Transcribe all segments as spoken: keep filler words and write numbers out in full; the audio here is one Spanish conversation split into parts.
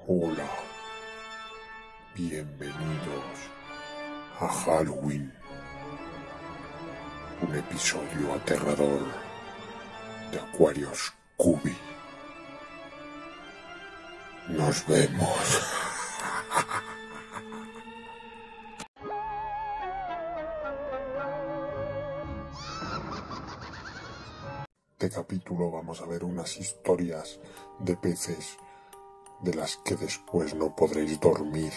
Hola, bienvenidos a Halloween, un episodio aterrador de Aquarius Scooby. Nos vemos. En este capítulo vamos a ver unas historias de peces de las que después no podréis dormir.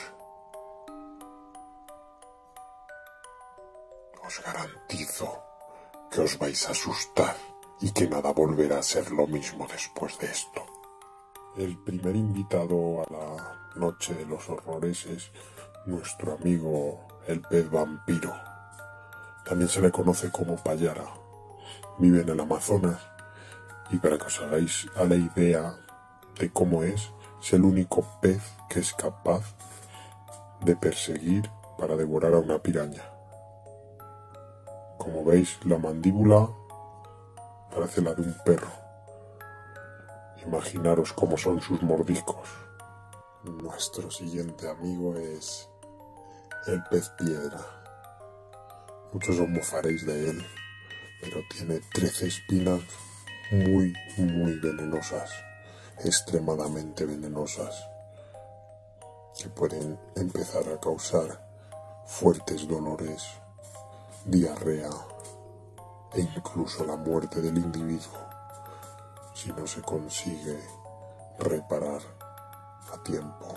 Os garantizo que os vais a asustar y que nada volverá a ser lo mismo después de esto. El primer invitado a la noche de los horrores es nuestro amigo el pez vampiro. También se le conoce como payara. Vive en el Amazonas y para que os hagáis a la idea de cómo es, es el único pez que es capaz de perseguir para devorar a una piraña. Como veis, la mandíbula parece la de un perro. Imaginaros cómo son sus mordiscos. Nuestro siguiente amigo es el pez piedra. Muchos os mofaréis de él, pero tiene trece espinas muy, muy venenosas, extremadamente venenosas, que pueden empezar a causar fuertes dolores, diarrea e incluso la muerte del individuo si no se consigue reparar a tiempo.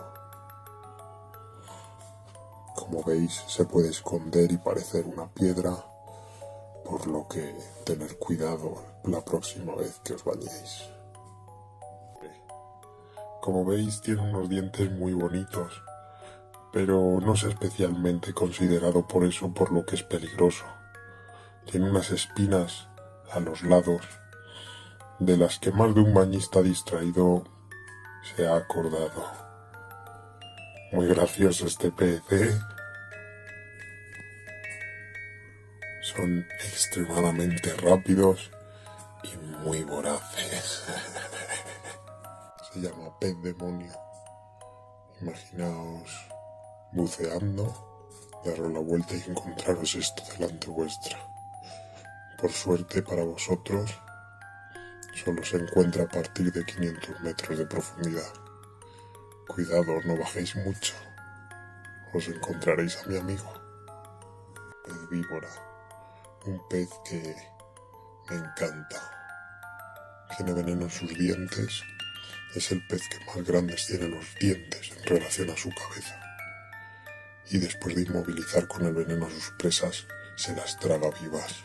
Como veis, se puede esconder y parecer una piedra, por lo que tener cuidado la próxima vez que os bañéis. Como veis, tiene unos dientes muy bonitos, pero no es especialmente considerado por eso, por lo que es peligroso. Tiene unas espinas a los lados, de las que más de un bañista distraído se ha acordado. Muy gracioso este pez, ¿eh? Son extremadamente rápidos y muy voraces. Se llama pez demonio. Imaginaos buceando, daros la vuelta y encontraros esto delante vuestra. Por suerte para vosotros, solo se encuentra a partir de quinientos metros de profundidad. Cuidado, no bajéis mucho. Os encontraréis a mi amigo. Pez víbora. Un pez que me encanta. Tiene veneno en sus dientes. Es el pez que más grandes tiene los dientes en relación a su cabeza. Y después de inmovilizar con el veneno a sus presas, se las traga vivas.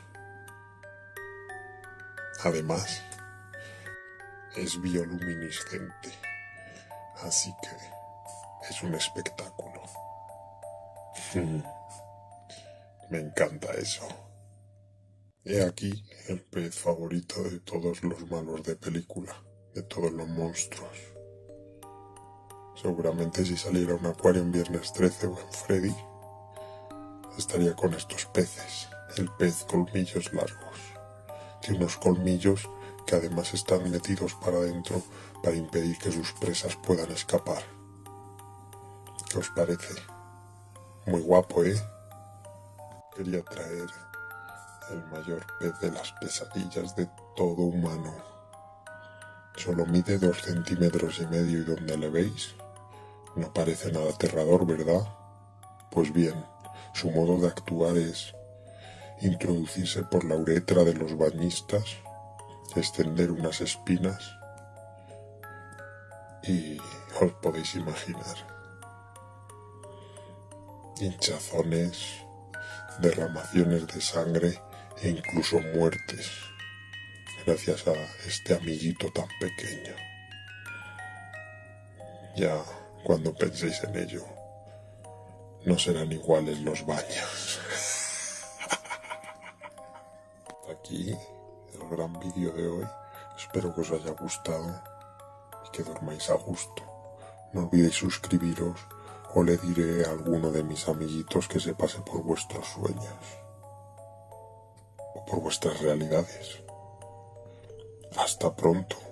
Además, es bioluminiscente. Así que es un espectáculo. Me encanta eso. He aquí el pez favorito de todos los malos de película, de todos los monstruos. Seguramente si saliera un acuario en Viernes trece o en Freddy, estaría con estos peces. El pez colmillos largos. Tiene unos colmillos que además están metidos para adentro para impedir que sus presas puedan escapar. ¿Qué os parece? Muy guapo, ¿eh? Quería traer el mayor pez de las pesadillas de todo humano. Solo mide dos centímetros y medio y donde le veis no parece nada aterrador, ¿verdad? Pues bien, su modo de actuar es introducirse por la uretra de los bañistas, extender unas espinas y os podéis imaginar hinchazones, derramaciones de sangre e incluso muertes gracias a este amiguito tan pequeño. Ya cuando penséis en ello, no serán iguales los baños. Hasta aquí el gran vídeo de hoy. Espero que os haya gustado y que dormáis a gusto. No olvidéis suscribiros o le diré a alguno de mis amiguitos que se pase por vuestros sueños o por vuestras realidades. Hasta pronto.